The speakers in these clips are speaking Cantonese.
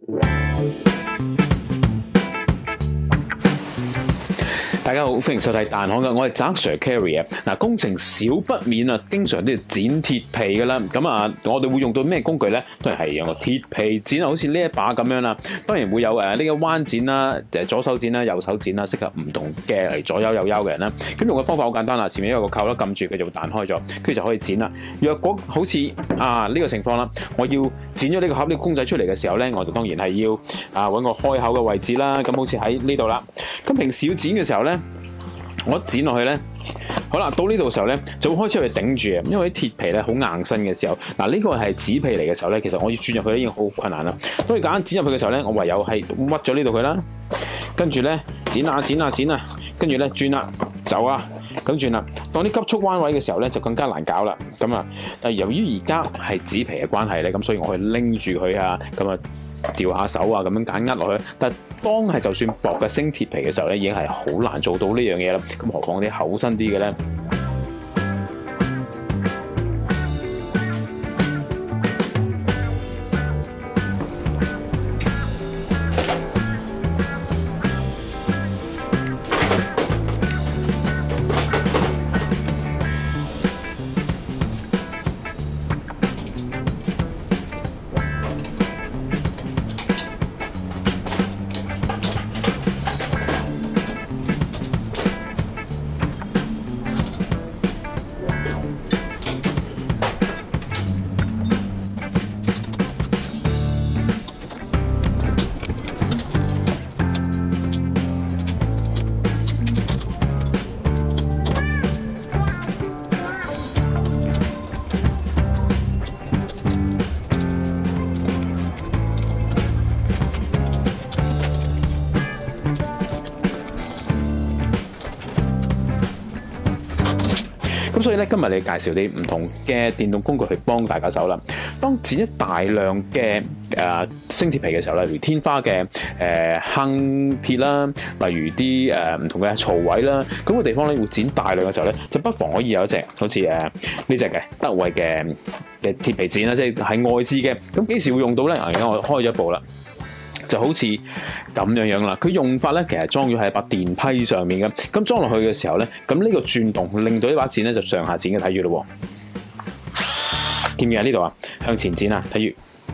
大家好，歡迎收睇彈行嘅，我係澤 Sir Carry 啊。嗱，工程少不免啊，經常都要剪鐵皮噶啦。咁啊，我哋會用到咩工具咧？都係用個鐵皮剪啊，好似呢一把咁樣啦。當然會有呢個彎剪啦，左手剪啦，右手剪啦，適合唔同嘅嚟左右右嘅人啦。咁用嘅方法好簡單啦，前面有個扣啦，撳住佢就會彈開咗，跟住就可以剪啦。若果好似呢個情況啦，我要剪咗呢個盒呢個公仔出嚟嘅時候咧，我就當然係要揾個開口嘅位置啦。咁好似喺呢度啦。咁平時要剪嘅時候咧，我一剪落去咧，好啦，到呢度嘅時候咧，就會開始去頂住啊，因為啲鐵皮咧好硬身嘅時候，嗱呢個係紙皮嚟嘅時候咧，其實我要轉入去咧已經好困難啦。當你揀剪入去嘅時候咧，我唯有係屈咗呢度佢啦，跟住咧剪啊，跟住咧轉啦，走啊，咁轉啦。當啲急速彎位嘅時候咧，就更加難搞啦。咁啊，但係由於而家係紙皮嘅關係咧，咁所以我去拎住佢啊，咁啊掉下手啊，咁樣揀落去。但係當係就算薄嘅星鐵皮嘅時候咧，已經係好難做到呢樣嘢啦。咁何況啲厚身啲嘅咧？咁所以咧，今日你介紹啲唔同嘅電動工具去幫大家手啦。當剪一大量嘅星鐵皮嘅時候咧，例如天花嘅鏗鐵啦，例如啲唔同嘅槽位啦，咁個地方咧會剪大量嘅時候咧，就不妨可以有一隻好似呢隻嘅德惠嘅鐵皮剪啦，即係係外置嘅。咁幾時會用到咧？而家我開咗一部啦。就好似咁樣啦，佢用法咧其實裝咗喺一把電批上面嘅，咁裝落去嘅時候咧，咁呢個轉動令到呢把剪咧就上下剪嘅，睇住咯，見唔見啊？呢度啊，向前剪啊，睇住。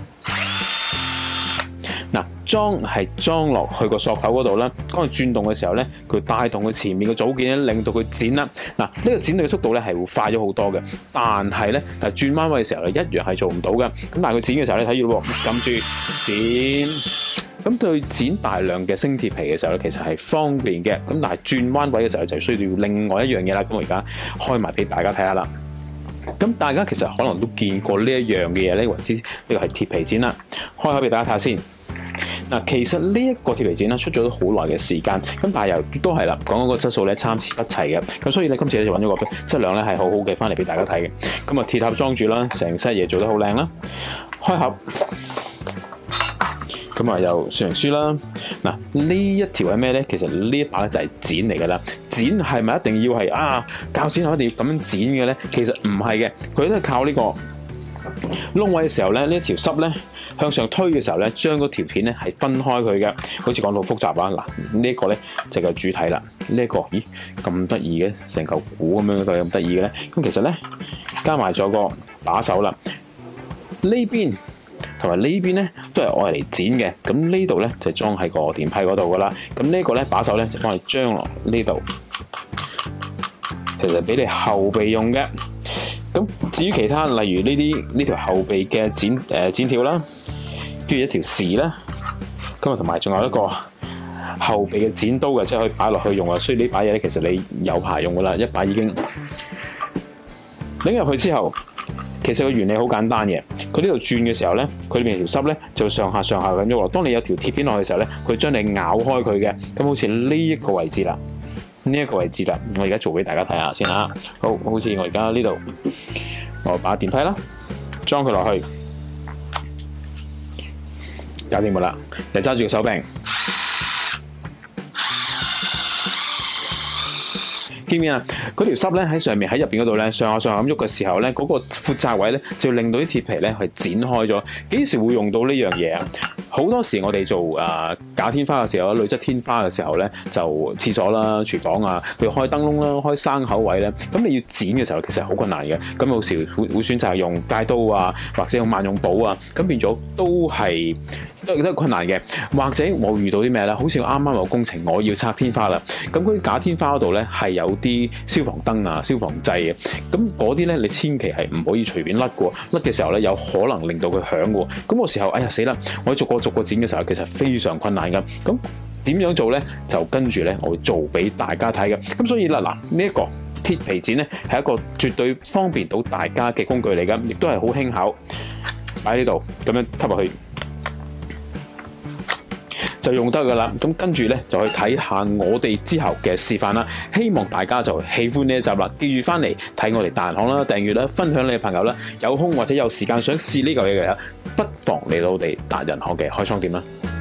嗱，裝係裝落去個索頭嗰度啦，當佢轉動嘅時候咧，佢帶動佢前面嘅組件咧，令到佢剪啦。嗱，呢個剪嘅速度咧係會快咗好多嘅，但係咧，轉彎位嘅時候咧，一樣係做唔到嘅。咁但係佢剪嘅時候咧，睇住咯，撳住剪。咁對剪大量嘅星鐵皮嘅時候咧，其實係方便嘅。咁但係轉彎位嘅時候就需要另外一樣嘢啦。咁我而家開埋俾大家睇下啦。咁大家其實可能都見過呢一樣嘅嘢咧，或者呢個係鐵皮剪啦。開口俾大家睇下先。嗱，其實呢一個鐵皮剪啦，出咗好耐嘅時間，咁但係又都係啦，講嗰個質素咧參差不齊嘅，咁所以咧今次咧就揾咗個質量咧係好好嘅翻嚟俾大家睇嘅。咁啊鐵盒裝住啦，成 set 嘢做得好靚啦。開盒，咁啊有說明書啦。嗱，呢一條係咩咧？其實呢一把咧就係剪嚟噶啦。剪係咪一定要係鉸剪係一定要咁樣剪嘅咧？其實唔係嘅，佢都係靠呢個窿位嘅時候咧，呢一條濕咧。向上推嘅時候咧，將嗰條片咧係分開佢嘅，好似講到複雜啊！嗱，呢一個咧就係主體啦。呢一個，咦咁得意嘅，成嚿鼓咁樣一個咁得意嘅咧。咁其實咧加埋咗個把手啦，呢邊同埋呢邊咧都係愛嚟剪嘅。咁呢度咧就裝喺個電批嗰度噶啦。咁呢個咧把手咧就幫你將落呢度，其實俾你後備用嘅。咁至於其他，例如呢條後備嘅剪條啦。跟住一條匙啦，咁啊同埋仲有一個後備嘅剪刀嘅，即係可以擺落去用啊。所以呢把嘢咧，其實你有排用噶啦，一把已經拎入去之後，其實個原理好簡單嘅。佢呢度轉嘅時候咧，佢裏面條濕咧就上下咁喐落。當你有條鐵片落去嘅時候咧，佢將你咬開佢嘅。咁好似呢一個位置啦，我而家做俾大家睇下先啊。好似我而家呢度，我把電批啦，裝佢落去。搞掂冇啦，就揸住個手柄，見唔見啊？嗰條濕咧喺上面喺入邊嗰度咧，上下咁喐嘅時候咧，嗰個闊窄位咧就令到啲鐵皮咧係剪開咗。幾時會用到呢樣嘢啊？ 好多時我哋做假天花嘅時候，內側天花嘅時候咧，就廁所啦、廚房啊，佢開燈窿啦、開生口位咧，咁你要剪嘅時候其實好困難嘅。咁有時會選擇用戒刀啊，或者用萬用寶啊，咁變咗都係困難嘅。或者我遇到啲咩咧？好似我啱啱有工程，我要拆天花啦。咁嗰啲假天花嗰度咧係有啲消防燈啊、消防掣嘅。咁嗰啲咧你千祈係唔可以隨便甩嘅，甩嘅時候咧有可能令到佢響嘅。咁個時候，哎呀死啦！我逐個剪嘅時候，其實非常困難㗎。咁點樣做咧？就跟住咧，我會做俾大家睇嘅。咁所以啦，嗱呢一個鐵皮剪咧係一個絕對方便到大家嘅工具嚟㗎，亦都係好輕巧，擺喺呢度咁樣吸入去就用得㗎啦。咁跟住咧就去睇下我哋之後嘅示範啦。希望大家就喜歡呢一集啦。記住翻嚟睇我哋達人行啦，訂閱啦，分享你嘅朋友啦。有空或者有時間想試呢嚿嘢嘅，不妨嚟到我哋達人行嘅開倉店啦。